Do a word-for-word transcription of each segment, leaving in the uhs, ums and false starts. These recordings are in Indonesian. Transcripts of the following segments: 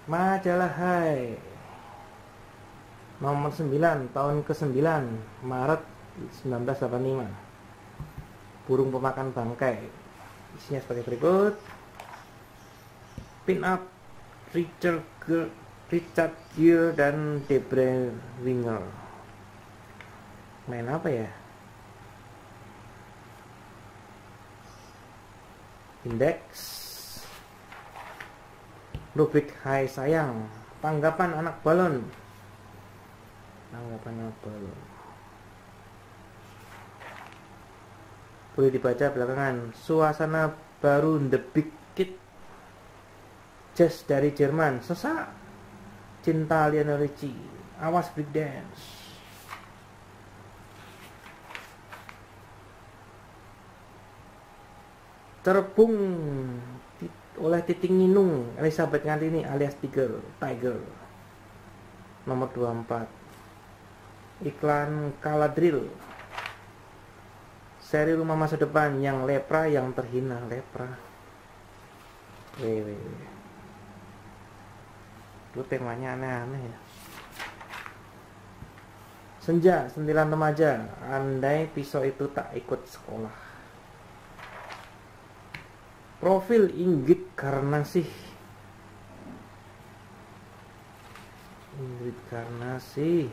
Majalah Hai nomor sembilan tahun ke sembilan Maret seribu sembilan ratus delapan puluh lima. Burung pemakan bangkai. Isinya sebagai berikut. Pin up Richard Gere, Richard Gere dan Debra Winger. Main apa ya? Indeks. Rubrik Hai Sayang. Tanggapan anak balon. Tanggapan anak balon. Boleh dibaca belakangan. Suasana baru The Big Kid. Jazz dari Jerman. Sesak. Cinta Lionel Richie. Awas breakdance. Terbung oleh Titing Ninung Elizabeth Ngantini alias Tiger Tiger nomor dua puluh empat. Iklan Caladril. Seri rumah masa depan yang lepra yang terhina. Lepra wewe itu temanya aneh-aneh ya. Senja sentilan remaja. Andai pisau itu tak ikut sekolah. Profil Ingrid Karnasih. Ingrid Karnasih.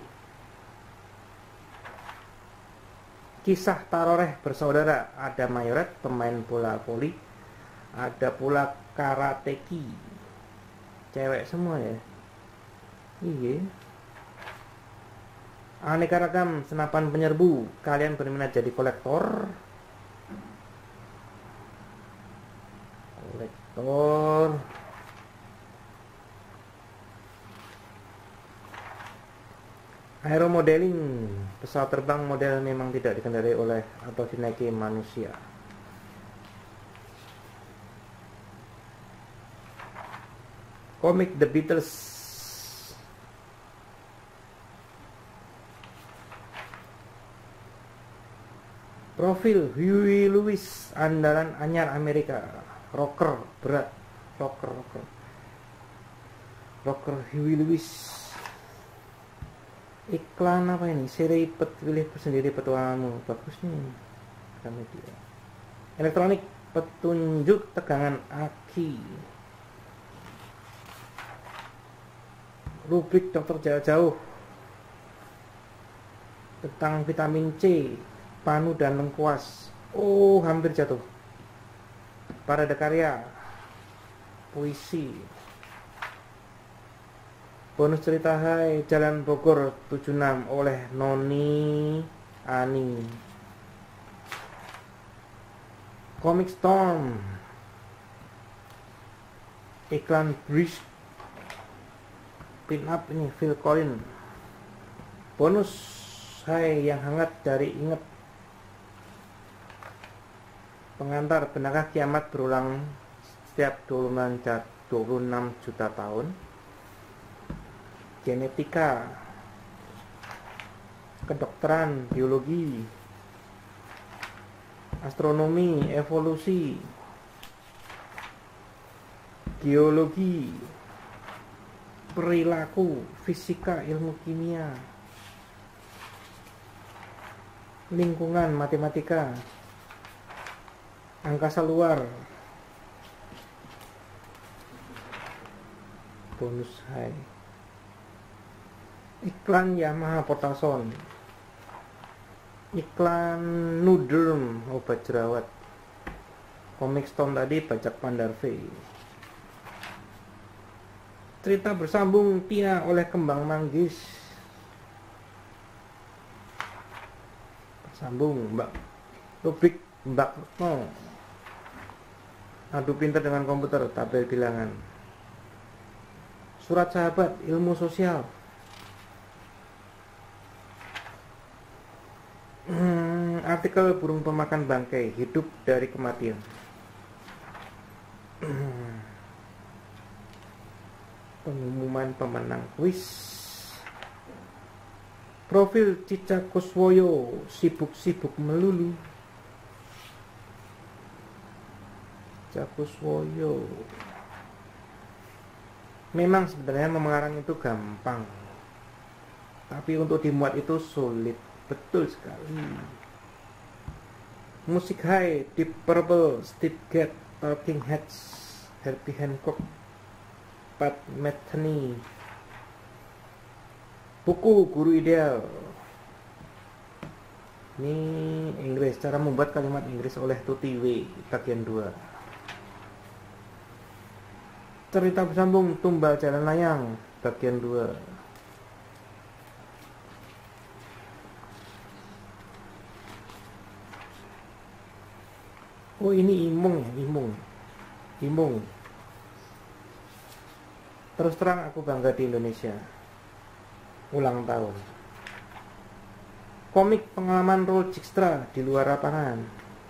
Kisah Taroreh bersaudara. Ada Mayoret, pemain bola voli. Ada pula karateki. Cewek semua ya. Iya. Aneka ragam senapan penyerbu. Kalian berminat jadi kolektor? Kolektor. Aeromodeling. Pesawat terbang model memang tidak dikendarai oleh atau dinaiki manusia. Komik The Beatles. Profil Huey Lewis, andalan anyar Amerika. Rocker berat. Rocker rocker. Rocker Huey Lewis. Iklan apa ini? Seri pet, pilih sendiri petualanganmu. Bagus nih. Media. Elektronik, petunjuk tegangan aki. Rubrik dokter jarak jauh tentang vitamin C, panu dan lengkuas. Oh, hampir jatuh. Parada karya, puisi. Bonus cerita Hai Jalan Bogor tujuh puluh enam oleh Noni Ani. Comic Storm. Iklan Bridge. Pin up ini Phil Collins. Bonus Hai yang hangat dari Inget. Pengantar, benarkah kiamat berulang setiap dua puluh enam juta tahun? Genetika, kedokteran, biologi, astronomi, evolusi, geologi, perilaku, fisika, ilmu kimia, lingkungan, matematika, angkasa luar. Bonus Hai. Iklan Yamaha Potason. Iklan Nuderm obat jerawat. Komik Stone tadi Bajak Pandarve. Cerita bersambung Tina oleh Kembang Manggis. Bersambung Mbak. Rubrik Mbak Retno. Adu pintar dengan komputer, tabel bilangan. Surat sahabat, ilmu sosial. Hmm, artikel burung pemakan bangkai, hidup dari kematian. Pengumuman pemenang kuis. Profil Cica Kuswoyo, sibuk-sibuk melulu. Cica Kuswoyo. Memang sebenarnya mengarang itu gampang, tapi untuk dimuat itu sulit, betul sekali. Musik High, Deep Purple, Steve Gadd, Talking Heads, Herbie Hancock, Pat Metheny. Buku Guru Ideal. Ini Inggris, cara membuat kalimat Inggris oleh Tuti W, bagian dua. Cerita bersambung Tumbal Jalan Layang, bagian dua. Oh, ini Imung ya, Imung. Imung. Terus terang aku bangga di Indonesia. Ulang tahun. Komik pengalaman Roll Jigstra di luar lapangan.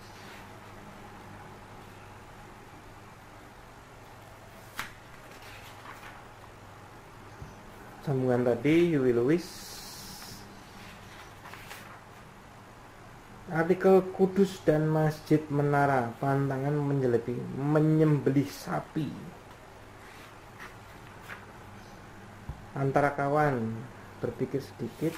Sambungan tadi Huey Lewis. Artikel Kudus dan Masjid Menara, pantangan menjelebi, menyembelih sapi. Antara kawan, berpikir sedikit.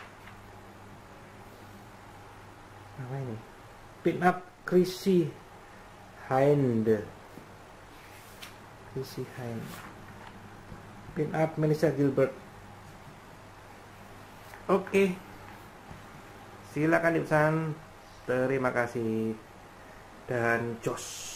Apa ini? Pin up Chrissy Hind. Chrissy Hind. Pin up Melissa Gilbert. Oke. Okay. Silakan dipesan. Terima kasih dan jos.